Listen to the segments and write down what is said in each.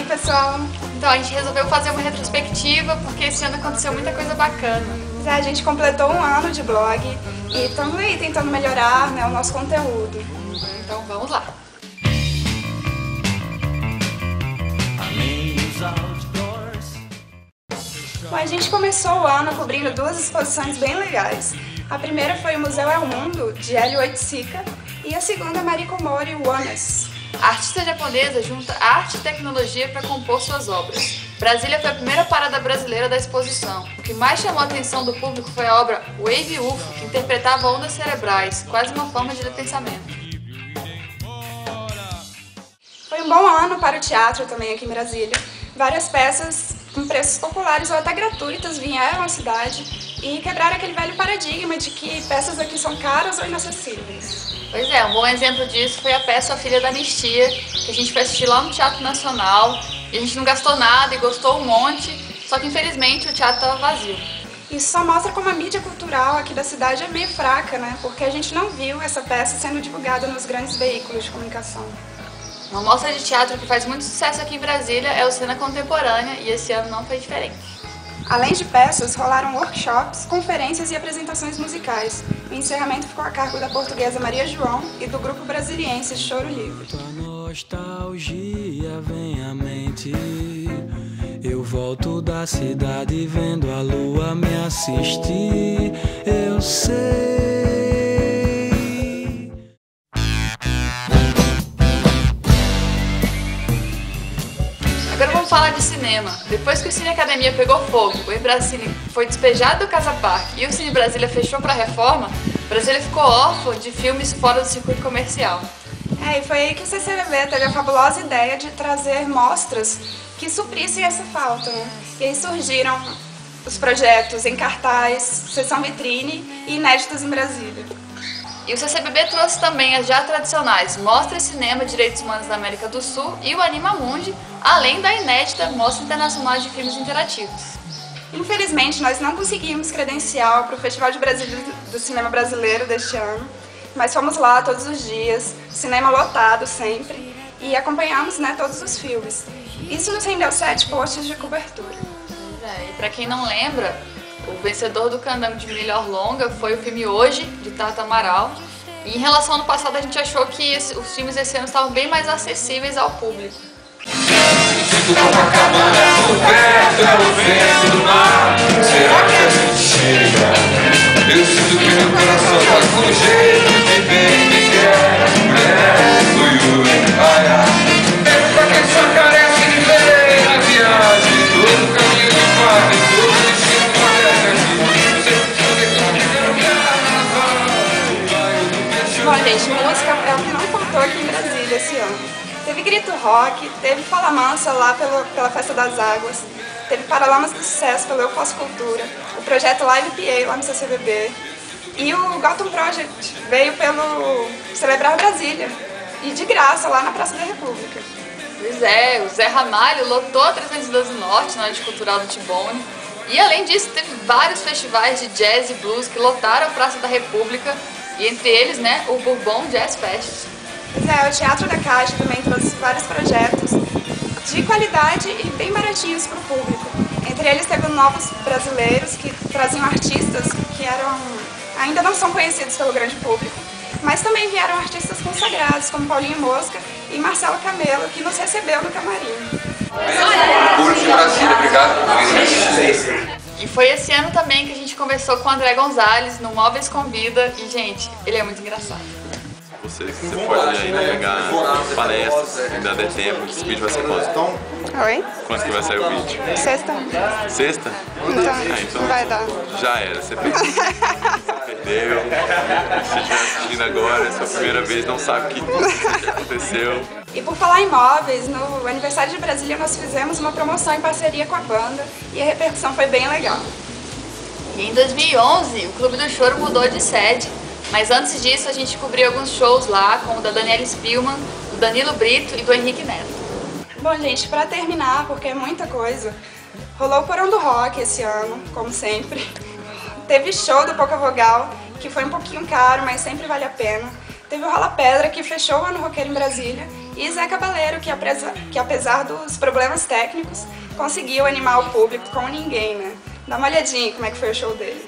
aí, pessoal? Então, a gente resolveu fazer uma retrospectiva porque esse ano aconteceu muita coisa bacana. A gente completou um ano de blog e estamos aí tentando melhorar, né, o nosso conteúdo. Então, vamos lá. Bom, a gente começou o ano cobrindo duas exposições bem legais. A primeira foi o Museu É o Mundo, de Hélio Oiticica, e a segunda, Mariko Mori Oneness. A artista japonesa junta arte e tecnologia para compor suas obras. Brasília foi a primeira parada brasileira da exposição. O que mais chamou a atenção do público foi a obra Wave UFO, que interpretava ondas cerebrais, quase uma forma de pensamento. Foi um bom ano para o teatro também aqui em Brasília. Várias peças com preços populares ou até gratuitas vieram à cidade e quebraram aquele velho paradigma de que peças aqui são caras ou inacessíveis. Pois é, um bom exemplo disso foi a peça A Filha da Anistia, que a gente foi assistir lá no Teatro Nacional, e a gente não gastou nada e gostou um monte, só que infelizmente o teatro estava vazio. Isso só mostra como a mídia cultural aqui da cidade é meio fraca, né? Porque a gente não viu essa peça sendo divulgada nos grandes veículos de comunicação. Uma mostra de teatro que faz muito sucesso aqui em Brasília é o Cena Contemporânea, e esse ano não foi diferente. Além de peças, rolaram workshops, conferências e apresentações musicais. O encerramento ficou a cargo da portuguesa Maria João e do grupo brasiliense Choro Livre. A nostalgia vem à mente. Eu volto da cidade vendo a lua me assistir. Eu sei. Agora vamos falar de cinema. Depois que o Cine Academia pegou fogo, o Embracine foi despejado do Casa Parque e o Cine Brasília fechou para reforma, Brasília ficou órfão de filmes fora do circuito comercial. E foi aí que o CCBB teve a fabulosa ideia de trazer mostras que suprissem essa falta, né? E aí surgiram os projetos Em Cartaz, Sessão Vitrine e Inéditos em Brasília. E o CCBB trouxe também as já tradicionais Mostra Cinema Direitos Humanos da América do Sul e o Animamundi, além da inédita Mostra Internacional de Filmes Interativos. Infelizmente, nós não conseguimos credencial para o Festival de Brasília do Cinema Brasileiro deste ano, mas fomos lá todos os dias, cinema lotado sempre, e acompanhamos, né, todos os filmes. Isso nos rendeu 7 posts de cobertura. E para quem não lembra, o vencedor do Candango de melhor longa foi o filme Hoje, de Tata Amaral. E em relação ao ano passado, a gente achou que os filmes desse ano estavam bem mais acessíveis ao público. Sinto Copacabana por perto, é o vento do mar. Será que a gente chega? Eu sinto que meu coração tá com jeito de bem me quer. Mulher, do ai, ai. É pra quem só carece de ver a viagem. Todo caminho de fato, todo destino Bom, gente, música é o que não faltou aqui em Brasília esse ano. Teve Grito Rock, teve Fala Mansa lá pela Festa das Águas, teve Paralamas do Sucesso pelo Eu Faço Cultura, o projeto Live PA lá no CCBB, e o Gotham Project veio pelo Celebrar Brasília, e de graça lá na Praça da República. Pois é, o Zé Ramalho lotou a 312 Norte na Arte Cultural do Tibone, e além disso teve vários festivais de jazz e blues que lotaram a Praça da República, e entre eles, né, o Bourbon Jazz Fest. Pois é, o Teatro da Caixa também trouxe vários projetos de qualidade e bem baratinhos para o público. Entre eles teve novos brasileiros que traziam artistas que ainda não são conhecidos pelo grande público, mas também vieram artistas consagrados como Paulinho Mosca e Marcelo Camelo, que nos recebeu no camarim. Público de Brasília, obrigado por vir. E foi esse ano também que a gente conversou com o André Gonzalez no Móveis Convida e, gente, ele é muito engraçado. Você pode ainda pegar palestras, ainda der tempo, esse vídeo vai ser quando? Oi? Quando que vai sair o vídeo? Sexta? Sexta? Então vai dar. Já era, você perdeu. Você perdeu. Se estiver assistindo agora, é sua primeira vez, não sabe o que aconteceu. E por falar em móveis, no aniversário de Brasília nós fizemos uma promoção em parceria com a banda e a repercussão foi bem legal. E em 2011, o Clube do Choro mudou de sede, mas antes disso a gente cobriu alguns shows lá, como o da Daniela Spielmann, do Danilo Brito e do Henrique Neto. Bom, gente, pra terminar, porque é muita coisa, rolou o Porão do Rock esse ano, como sempre. Teve show do Pouca Vogal, que foi um pouquinho caro, mas sempre vale a pena. Teve o Rala Pedra, que fechou o Ano Roqueiro em Brasília. e Zé Cabaleiro, que apesar dos problemas técnicos, conseguiu animar o público como ninguém, né? Dá uma olhadinha como é que foi o show dele.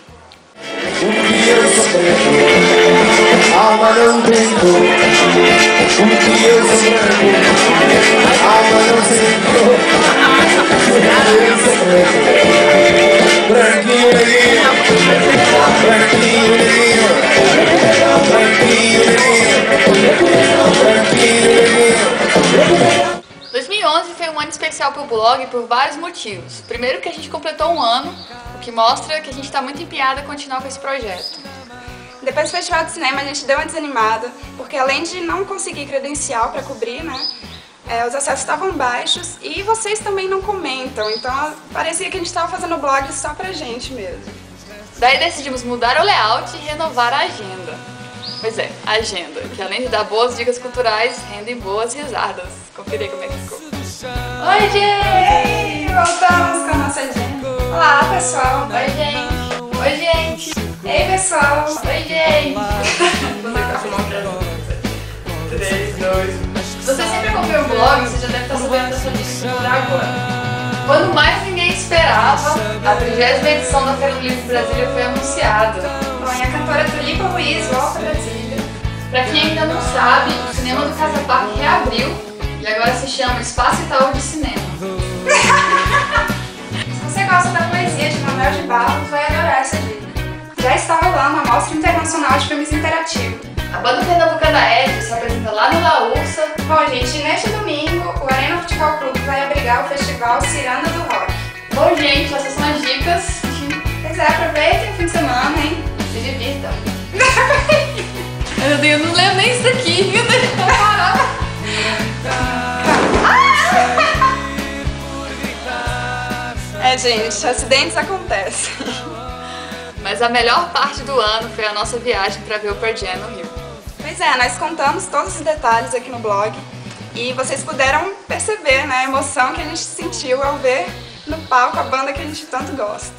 Alma não tentou, o que eu sofrendo, alma não sentou, eu sofrendo, branquinho neguinho, branquinho neguinho, branquinho neguinho, branquinho neguinho. 2011 foi um ano especial para o blog por vários motivos. Primeiro que a gente completou um ano, o que mostra que a gente está muito empenhada a continuar com esse projeto. Depois do Festival de Cinema a gente deu uma desanimada, porque além de não conseguir credencial para cobrir, né, os acessos estavam baixos e vocês também não comentam, então parecia que a gente estava fazendo o blog só pra gente mesmo. Daí decidimos mudar o layout e renovar a agenda. Pois é, a agenda, que além de dar boas dicas culturais, rendem boas risadas. Conferir como é que ficou. Oi, gente! Voltamos com a nossa agenda. Olá, pessoal! Oi, gente! Oi, gente! Ei, pessoal! Oi, gente! Vou tentar filmar um pra 3, 2... Você sempre acompanha o blog, você já deve estar sabendo da sua dica agora. Quando mais ninguém esperava, a 30ª edição da Feira do Livro de Brasília foi anunciada. Bom, e a cantora Tulipa Ruiz volta a Brasília. Pra quem ainda não sabe, o cinema do Casa Parque reabriu e agora se chama Espaço Itaú de Cinema. Se você gosta da poesia de Manuel de Barros, vai adorar essa dica. Já está rolando a Mostra Internacional de Filmes Interativos. A banda pernambucana Ed se apresenta lá no La Ursa. Bom, gente, neste domingo, o Arena Futebol Clube vai abrigar o festival Ciranda do Rock. Bom, gente, essas são as dicas. Pois é, aproveitem o fim de semana, hein? Se divirtam. Meu Deus, eu não lembro nem isso aqui, meu Deus, vou parar. Gente, acidentes acontecem. Mas a melhor parte do ano foi a nossa viagem para ver o Pearl Jam no Rio. Pois é, nós contamos todos os detalhes aqui no blog e vocês puderam perceber, né, a emoção que a gente sentiu ao ver no palco a banda que a gente tanto gosta.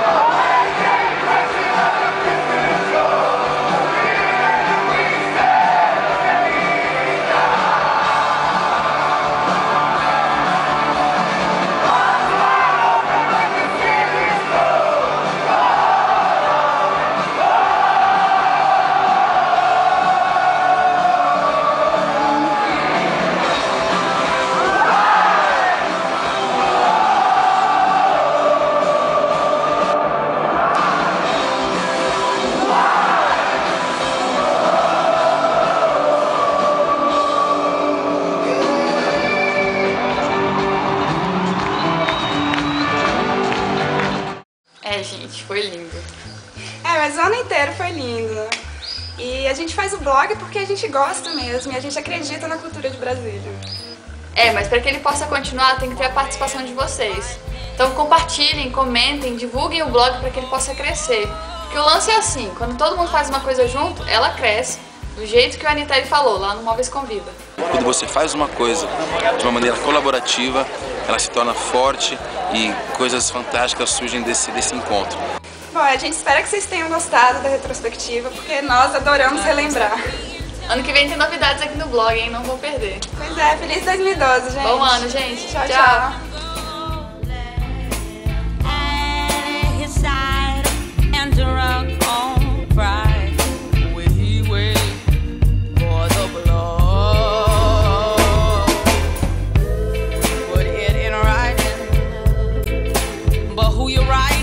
Gente, foi lindo. Mas o ano inteiro foi lindo, né? E a gente faz o blog porque a gente gosta mesmo e a gente acredita na cultura de Brasília. Mas para que ele possa continuar tem que ter a participação de vocês. Então compartilhem, comentem, divulguem o blog para que ele possa crescer. Porque o lance é assim, quando todo mundo faz uma coisa junto, ela cresce. Do jeito que o Anitta falou lá no Móveis Convida. Quando você faz uma coisa de uma maneira colaborativa, ela se torna forte e coisas fantásticas surgem desse encontro. Bom, a gente espera que vocês tenham gostado da retrospectiva, porque nós adoramos relembrar. Ano que vem tem novidades aqui no blog, hein? Não vão perder. Pois é, feliz 2012, gente. Bom ano, gente. Tchau, tchau. Who you right?